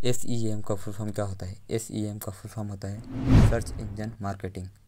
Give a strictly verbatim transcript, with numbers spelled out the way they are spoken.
S E M का full form क्या होता है? एस ई एम का फुल फॉर्म होता है सर्च इंजन मार्केटिंग।